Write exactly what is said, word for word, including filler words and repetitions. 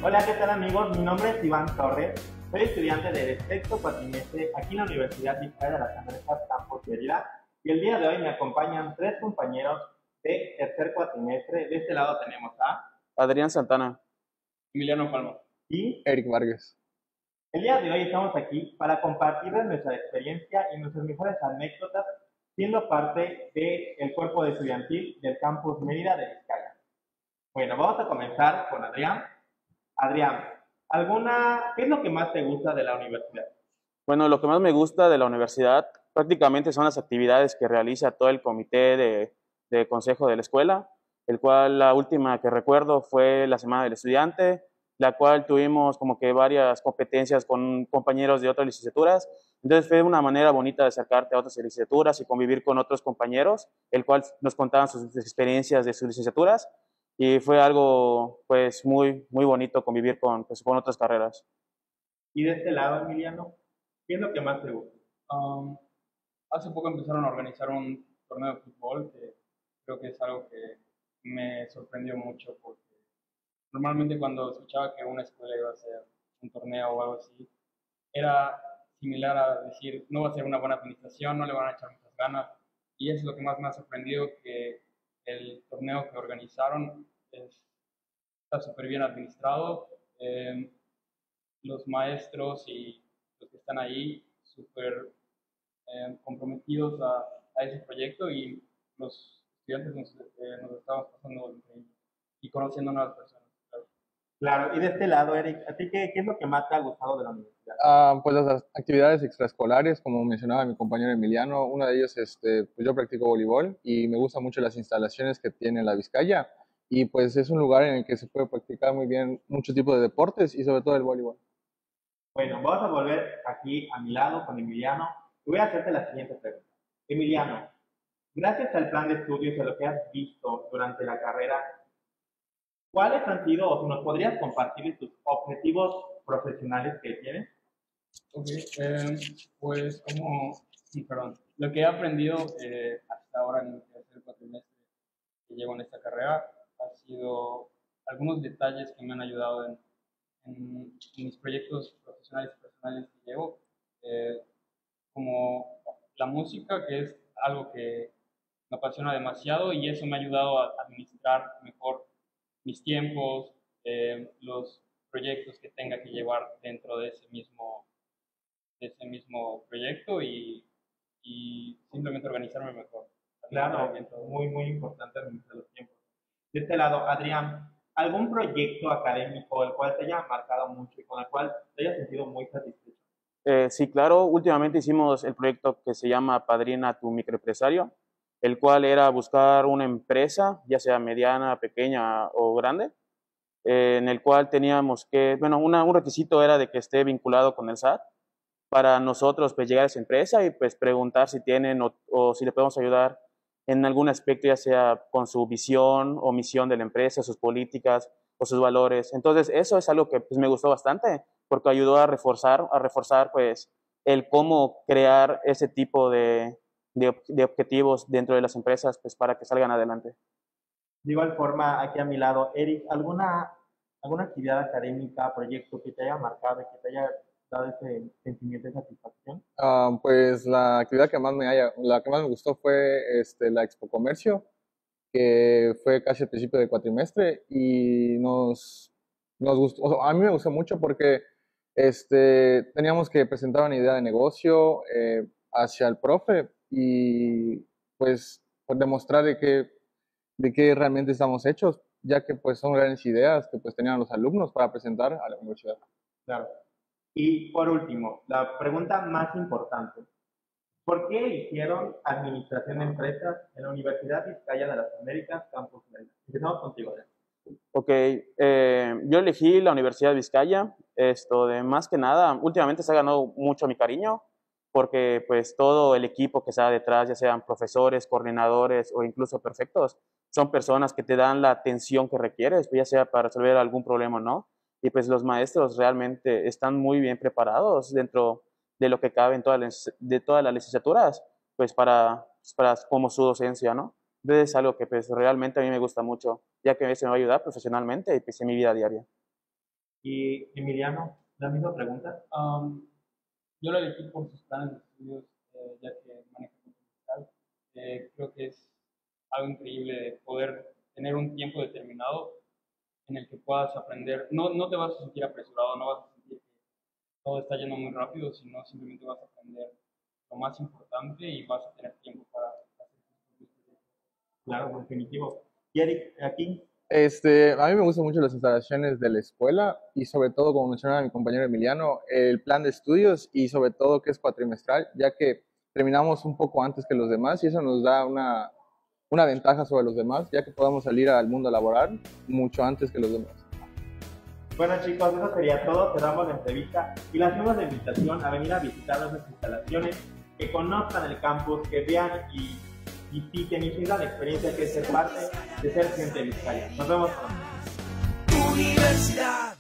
Hola, ¿qué tal amigos? Mi nombre es Iván Torres, soy estudiante de sexto cuatrimestre aquí en la Universidad Vizcaya de las Américas, Campus Mérida, y el día de hoy me acompañan tres compañeros de tercer cuatrimestre. De este lado tenemos a Adrián Santana. Emiliano Palma. y Eric Vargas. el día de hoy estamos aquí para compartirles nuestra experiencia y nuestras mejores anécdotas siendo parte del cuerpo de estudiantil del Campus Mérida de Vizcaya. Bueno, vamos a comenzar con Adrián. Adrián, ¿alguna, ¿qué es lo que más te gusta de la universidad? Bueno, lo que más me gusta de la universidad prácticamente son las actividades que realiza todo el comité de, de consejo de la escuela, el cual la última que recuerdo fue la Semana del Estudiante, la cual tuvimos como que varias competencias con compañeros de otras licenciaturas. Entonces fue una manera bonita de acercarte a otras licenciaturas y convivir con otros compañeros, el cual nos contaban sus experiencias de sus licenciaturas. Y fue algo pues muy, muy bonito convivir con, pues, con otras carreras. Y de este lado, Emiliano, ¿qué es lo que más te gusta? Um, hace poco empezaron a organizar un torneo de fútbol que creo que es algo que me sorprendió mucho porque normalmente cuando escuchaba que una escuela iba a hacer un torneo o algo así, era similar a decir, no va a ser una buena administración, no le van a echar muchas ganas. Y eso es lo que más me ha sorprendido, que el torneo que organizaron es, está súper bien administrado. Eh, los maestros y los que están ahí súper eh, comprometidos a, a, ese proyecto, y los estudiantes nos, eh, nos estamos pasando increíble y conociendo nuevas personas. Claro. Claro, y de este lado, Eric, ¿a ti qué, qué es lo que más te ha gustado de la universidad? Ah, pues las actividades extraescolares, como mencionaba mi compañero Emiliano, una de ellas, este, pues yo practico voleibol y me gustan mucho las instalaciones que tiene la Vizcaya, y pues es un lugar en el que se puede practicar muy bien muchos tipos de deportes y sobre todo el voleibol. Bueno, vamos a volver aquí a mi lado con Emiliano y voy a hacerte la siguiente pregunta. Emiliano, gracias al plan de estudios y a lo que has visto durante la carrera, ¿cuáles han sido, o si nos podrías compartir tus objetivos profesionales que tienes? Ok, eh, pues como, perdón, lo que he aprendido eh, hasta ahora en el tercer cuatrimestre que llevo en esta carrera ha sido algunos detalles que me han ayudado en, en, en mis proyectos profesionales y personales que llevo, eh, como la música, que es algo que me apasiona demasiado, y eso me ha ayudado a administrar mejor mis tiempos, eh, los proyectos que tenga que llevar dentro de ese mismo, de ese mismo proyecto, y, y simplemente organizarme mejor. Claro, muy, muy importante administrar los tiempos. De este lado, Adrián, ¿algún proyecto académico el cual te haya marcado mucho y con el cual te hayas sentido muy satisfecho? Eh, sí, claro, últimamente hicimos el proyecto que se llama Padrina tu microempresario, el cual era buscar una empresa, ya sea mediana, pequeña o grande, eh, en el cual teníamos que, bueno, una, un requisito era de que esté vinculado con el S A T para nosotros pues llegar a esa empresa y pues preguntar si tienen o, o si le podemos ayudar en algún aspecto, ya sea con su visión o misión de la empresa, sus políticas o sus valores. Entonces eso es algo que pues me gustó bastante porque ayudó a reforzar, a reforzar pues el cómo crear ese tipo de, de, de objetivos dentro de las empresas pues para que salgan adelante. De igual forma, aquí a mi lado, Eric, ¿alguna, alguna actividad académica, proyecto que te haya marcado y que te haya dado ese sentimiento de satisfacción? Ah, pues la actividad que más me haya, la que más me gustó fue este, la Expo Comercio, que fue casi al principio del cuatrimestre, y nos, nos gustó, o sea, a mí me gustó mucho porque este, teníamos que presentar una idea de negocio eh, hacia el profe, y pues, pues demostrar de qué, de qué realmente estamos hechos, ya que pues son grandes ideas que pues tenían los alumnos para presentar a la universidad. Claro. Y por último, la pregunta más importante. ¿Por qué eligieron Administración de Empresas en la Universidad Vizcaya de las Américas, Campus Mérida? Empezamos contigo, Adrián. Ok, eh, yo elegí la Universidad de Vizcaya, esto de más que nada, últimamente se ha ganado mucho mi cariño, porque pues todo el equipo que está detrás, ya sean profesores, coordinadores o incluso prefectos, son personas que te dan la atención que requieres, ya sea para resolver algún problema o no, y pues los maestros realmente están muy bien preparados dentro de lo que cabe en todas las, de todas las licenciaturas, pues para, para como su docencia, ¿no? Entonces es algo que pues realmente a mí me gusta mucho, ya que eso me va a ayudar profesionalmente y pues en mi vida diaria. Y Emiliano, la misma pregunta. Um, yo la elegí por sus planes de estudios, eh, ya que maneja digital. Eh, creo que es algo increíble de poder tener un tiempo determinado en el que puedas aprender. No, no te vas a sentir apresurado, no vas a sentir que todo está yendo muy rápido, sino simplemente vas a aprender lo más importante y vas a tener tiempo para hacer tus proyectos. Claro, definitivo. Y Eric, aquí. Este, a mí me gustan mucho las instalaciones de la escuela y sobre todo, como mencionaba mi compañero Emiliano, el plan de estudios y sobre todo que es cuatrimestral, ya que terminamos un poco antes que los demás y eso nos da una, una ventaja sobre los demás, ya que podemos salir al mundo laboral mucho antes que los demás. Bueno chicos, eso sería todo, cerramos la entrevista y les hacemos la invitación a venir a visitar nuestras instalaciones, que conozcan el campus, que vean y visiten y sientan la experiencia que es ser parte de ser gente de Vizcaya. Nos vemos pronto. Universidad.